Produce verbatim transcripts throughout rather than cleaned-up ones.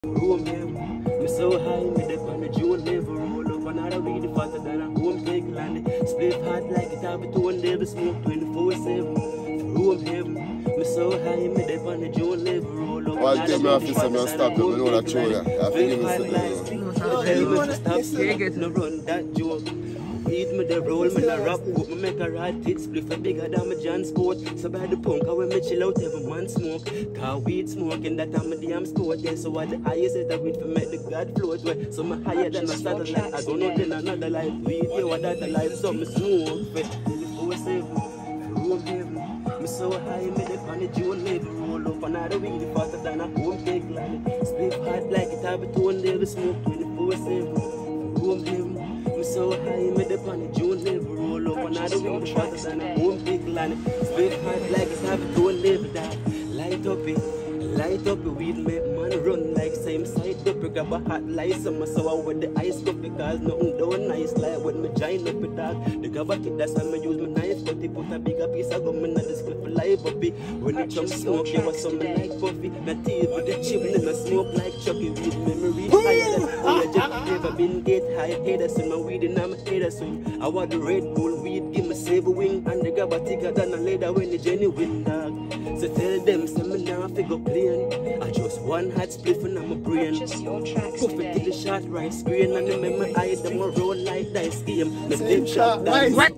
Room him, me so high, me dip on the June never roll up another weed faster than a home take land. Split hot like it have between there, smoke twenty-four seven. Room him, me so high, me dip on the June never roll up. One thing I have to say, I stop you, I know that true. I have to give me something. Stop, get no run that joke. Eat me the roll, me the rap, put me make a right tit split for bigger than my John Sport. So by the punk, I will me chill out every man smoke. Car weed smoking, that time of the damn sport. Yeah, so what the highest is that weed for make the God float. Well, so me higher than a satellite. I don't know then another life. Weed, yeah, what that life, so me smoke. twenty-four seven, room heaven. Me so high, me the on the June level. Roll up another weed faster than a home take land. Split hot like it have between there, smoke twenty-four seven. Room heaven. Me so high, me the on the June level. Roll up another weed faster than a home big land. Split hot like it's have it to a level that light up it, light up it. Weed make man run like same side up. Grab a hot light, summer so I with the ice cup because nothing don't nice like with me giant up it dog. The cover kid that's how me use my knife, but they put a bigger piece of gum in the clip for life up it. When it comes smoke, you was something like puffy. Not teeth with the chimney, no smoke like Chucky. Weed memory higher than I just never been get high. Haters in my weed and I'm a hater swing. I want the Red Bull weed, give me save a wing. And the grab a thicker than a leather when the genuine dog. So tell them, send me now figure plain. I just one hot spliff and I'm a brain. Puff it to the shot right screen and them in my eye, them a roll like dice game. The flip shot down. What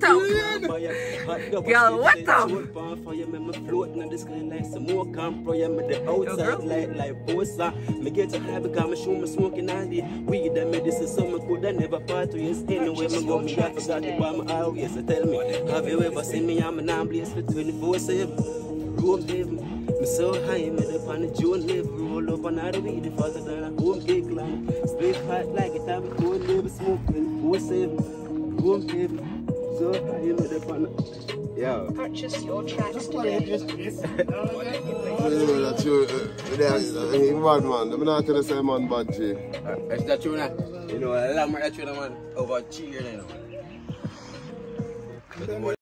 up? Girl, what up? Fire, me me floating in the sky like some more camp. Fire, me the outside like like bossa. Me get a high because me show me smoking all the weed and medicine. So me could I never part to you. Anyway, me go me got forgot to buy my always. So tell me, have you ever seen me? I'm an ambulance for twenty-four seven. Room heaven, me so high, me the on the June level. Roll up another weed faster than a home big land. Split hot like it have a cold level. Smoke twenty-four seven. Room heaven, so high, me the on the. Yeah. Purchase your tracks today. that's you. He's bad man. I'm not going to say man bad G. That's that you now. You know, I love that you man. Over cheer, you know.